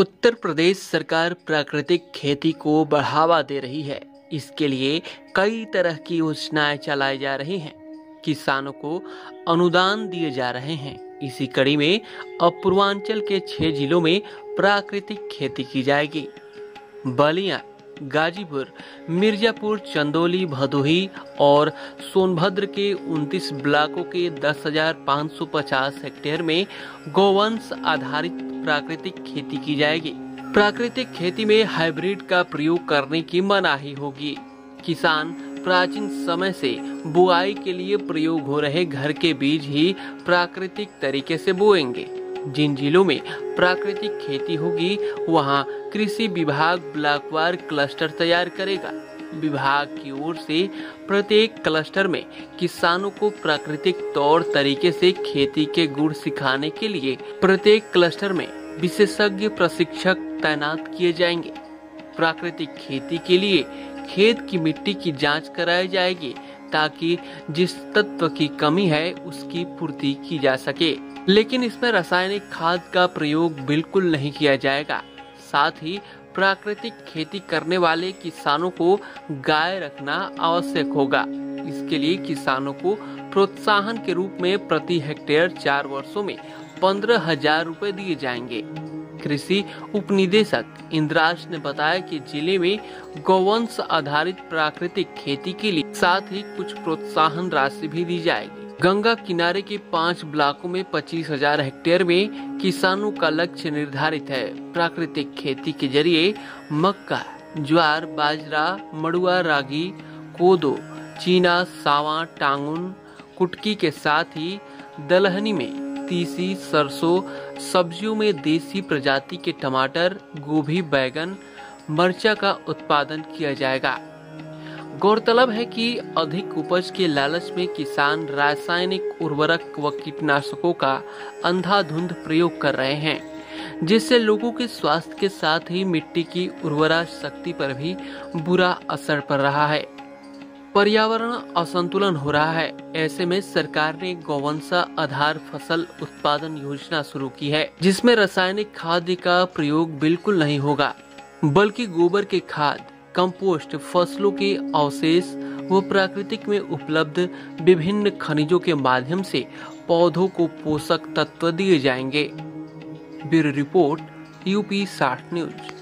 उत्तर प्रदेश सरकार प्राकृतिक खेती को बढ़ावा दे रही है। इसके लिए कई तरह की योजनाएं चलाई जा रही हैं। किसानों को अनुदान दिए जा रहे हैं। इसी कड़ी में अब पूर्वांचल के 6 जिलों में प्राकृतिक खेती की जाएगी। बलिया, गाजीपुर, मिर्जापुर, चंदौली, भदोही और सोनभद्र के 29 ब्लॉकों के 10,550 हेक्टेयर में गौवंश आधारित प्राकृतिक खेती की जाएगी। प्राकृतिक खेती में हाइब्रिड का प्रयोग करने की मनाही होगी। किसान प्राचीन समय से बुआई के लिए प्रयोग हो रहे घर के बीज ही प्राकृतिक तरीके से बोएंगे। जिन जिलों में प्राकृतिक खेती होगी वहां कृषि विभाग ब्लॉकवार क्लस्टर तैयार करेगा। विभाग की ओर से प्रत्येक क्लस्टर में किसानों को प्राकृतिक तौर तरीके से खेती के गुण सिखाने के लिए प्रत्येक क्लस्टर में विशेषज्ञ प्रशिक्षक तैनात किए जाएंगे। प्राकृतिक खेती के लिए खेत की मिट्टी की जांच कराई जाएगी ताकि जिस तत्व की कमी है उसकी पूर्ति की जा सके। लेकिन इसमें रासायनिक खाद का प्रयोग बिल्कुल नहीं किया जाएगा। साथ ही प्राकृतिक खेती करने वाले किसानों को गाय रखना आवश्यक होगा। इसके लिए किसानों को प्रोत्साहन के रूप में प्रति हेक्टेयर 4 वर्षों में 15,000 रुपए दिए जाएंगे। कृषि उपनिदेशक इंद्राज ने बताया कि जिले में गौवंश आधारित प्राकृतिक खेती के लिए साथ ही कुछ प्रोत्साहन राशि भी दी जाएगी। गंगा किनारे के 5 ब्लॉकों में 25,000 हेक्टेयर में किसानों का लक्ष्य निर्धारित है। प्राकृतिक खेती के जरिए मक्का, ज्वार, बाजरा, मड़ुआ, रागी, कोदो, चीना, सावा, टांगुन, कुटकी के साथ ही दलहनी में तीसी, सरसों, सब्जियों में देसी प्रजाति के टमाटर, गोभी, बैगन, मरचा का उत्पादन किया जाएगा। गौरतलब है कि अधिक उपज के लालच में किसान रासायनिक उर्वरक व कीटनाशकों का अंधाधुंध प्रयोग कर रहे हैं, जिससे लोगों के स्वास्थ्य के साथ ही मिट्टी की उर्वरा शक्ति पर भी बुरा असर पड़ रहा है। पर्यावरण असंतुलन हो रहा है। ऐसे में सरकार ने गौवंश आधार फसल उत्पादन योजना शुरू की है, जिसमें रासायनिक खाद का प्रयोग बिल्कुल नहीं होगा, बल्कि गोबर के खाद, कंपोस्ट, फसलों के अवशेष व प्राकृतिक में उपलब्ध विभिन्न खनिजों के माध्यम से पौधों को पोषक तत्व दिए जाएंगे। Bureau report, UP 60 news.